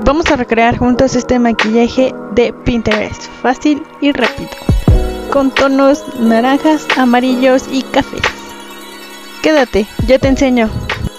Vamos a recrear juntos este maquillaje de Pinterest, fácil y rápido, con tonos naranjas, amarillos y cafés. Quédate, ya te enseño.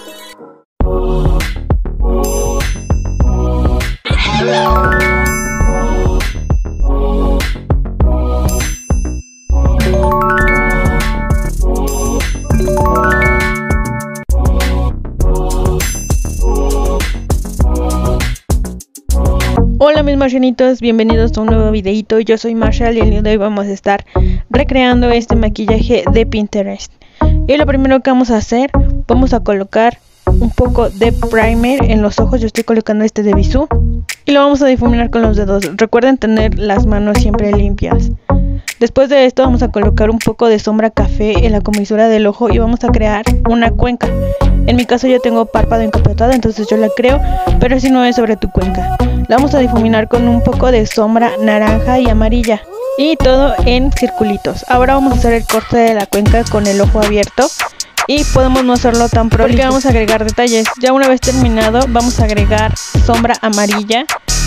Hola mis marcianitos, bienvenidos a un nuevo videito. Yo soy Marshall y el día de hoy vamos a estar recreando este maquillaje de Pinterest. Y lo primero que vamos a hacer, vamos a colocar un poco de primer en los ojos. Yo estoy colocando este de Bisú y lo vamos a difuminar con los dedos. Recuerden tener las manos siempre limpias. Después de esto vamos a colocar un poco de sombra café en la comisura del ojo y vamos a crear una cuenca. En mi caso yo tengo párpado encapotado, entonces yo la creo, pero si no es sobre tu cuenca. La vamos a difuminar con un poco de sombra naranja y amarilla y todo en circulitos. Ahora vamos a hacer el corte de la cuenca con el ojo abierto y podemos no hacerlo tan prolijo porque vamos a agregar detalles. Ya una vez terminado vamos a agregar sombra amarilla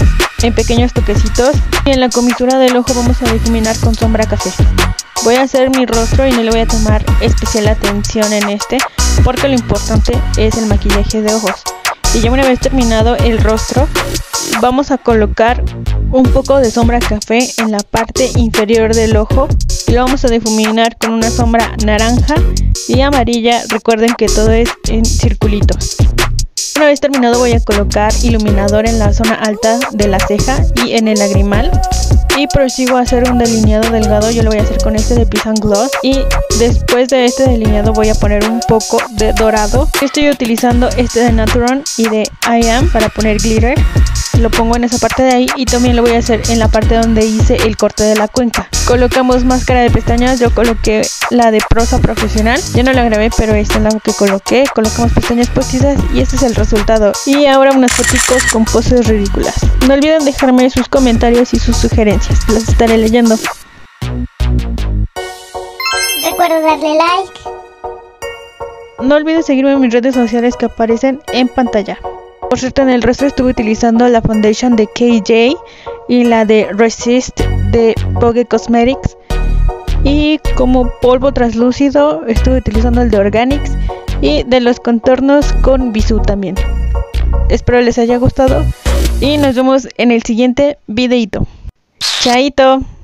en pequeños toquecitos y en la comisura del ojo vamos a difuminar con sombra café. Voy a hacer mi rostro y no le voy a tomar especial atención en este porque lo importante es el maquillaje de ojos. Y ya una vez terminado el rostro vamos a colocar un poco de sombra café en la parte inferior del ojo y lo vamos a difuminar con una sombra naranja y amarilla. Recuerden que todo es en circulitos. Una vez terminado voy a colocar iluminador en la zona alta de la ceja y en el lagrimal y prosigo a hacer un delineado delgado. Yo lo voy a hacer con este de Peach and Gloss y después de este delineado voy a poner un poco de dorado. Estoy utilizando este de Naturon y de I Am para poner glitter. Lo pongo en esa parte de ahí y también lo voy a hacer en la parte donde hice el corte de la cuenca. Colocamos máscara de pestañas. Yo coloqué la de Prosa Profesional. Yo no la grabé, pero esta es la que coloqué. Colocamos pestañas postizas y este es el resultado. Y ahora unas fotos con poses ridículas. No olviden dejarme sus comentarios y sus sugerencias. Las estaré leyendo. Recuerda darle like. No olvides seguirme en mis redes sociales que aparecen en pantalla. Por cierto, en el rostro estuve utilizando la foundation de KJ y la de Resist de Vogue Cosmetics. Y como polvo translúcido estuve utilizando el de Organics y de los contornos con Bisú también. Espero les haya gustado y nos vemos en el siguiente videito. Chaito.